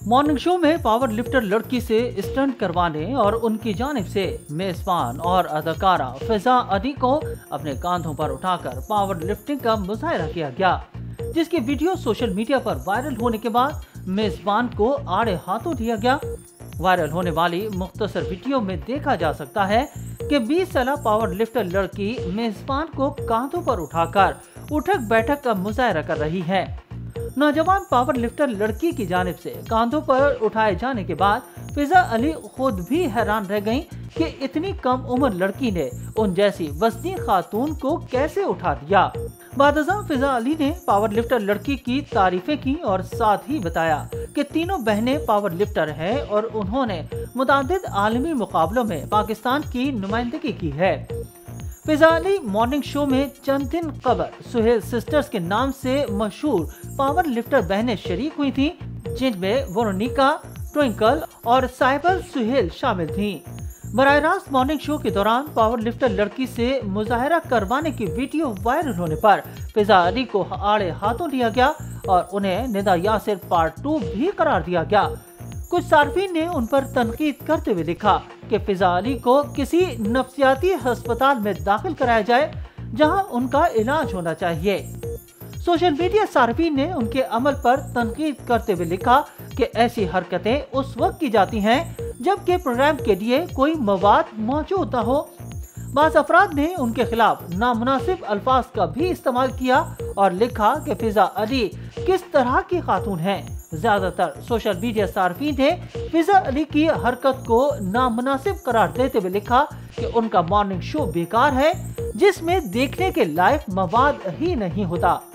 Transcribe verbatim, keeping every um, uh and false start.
Morning show में power lifter लड़की से स्टंट करवाने और उनकी जानिब से मेजबान और अदाकारा फिजा अली को अपने कांधों पर उठाकर पावर लिफ्टिंग का मुजाहरा किया गया, जिसकी वीडियो सोशल मीडिया पर वायरल होने के बाद मेजबान को आड़े हाथों दिया गया। वायरल होने वाली मुख्तसर वीडियो में देखा जा सकता है कि बीस साल पावर लिफ्टर लड़की मेजबान को कांधों पर उठाकर उठक बैठक का मुजाहरा कर रही है। नौजवान पावर लिफ्टर लड़की की जानिब से कांधों पर उठाए जाने के बाद फिजा अली खुद भी हैरान रह गईं कि इतनी कम उम्र लड़की ने उन जैसी वज़नी खातून को कैसे उठा दिया। बादशाह फिजा अली ने पावर लिफ्टर लड़की की तारीफें की और साथ ही बताया कि तीनों बहनें पावर लिफ्टर हैं और उन्होंने मुतादिद आलमी मुकाबलों में पाकिस्तान की नुमाइंदगी की है। फिजा अली मॉर्निंग शो में चंद दिन कबल सुहेल सिस्टर्स के नाम से मशहूर पावर लिफ्टर बहनें शरीक हुई थीं, जिनमें वरोनिका, ट्विंकल और साइबल सुहेल शामिल थीं। बराह रास्त मॉर्निंग शो के दौरान पावर लिफ्टर लड़की से मुजाहरा करवाने की वीडियो वायरल होने पर फिजा अली को आड़े हाथों लिया गया और उन्हें निदा यासिर पार्ट टू भी करार दिया गया। कुछ सार्फिन ने उन पर तनकीद करते हुए लिखा कि फिजा अली को किसी नफ्सियाती अस्पताल में दाखिल कराया जाए जहां उनका इलाज होना चाहिए। सोशल मीडिया सार्फिन ने उनके अमल पर तनकीद करते हुए लिखा कि ऐसी हरकतें उस वक्त की जाती हैं जबकि प्रोग्राम के लिए कोई मवाद मौजूद न हो। बाज़ अफराद ने उनके खिलाफ नामुनासिब अल्फाज का भी इस्तेमाल किया और लिखा कि फिजा अली किस तरह की खातून हैं। ज्यादातर सोशल मीडिया सार्फिन ने फिजा अली की हरकत को नामुनासिब करार देते हुए लिखा कि उनका मॉर्निंग शो बेकार है जिसमें देखने के लायक मवाद ही नहीं होता।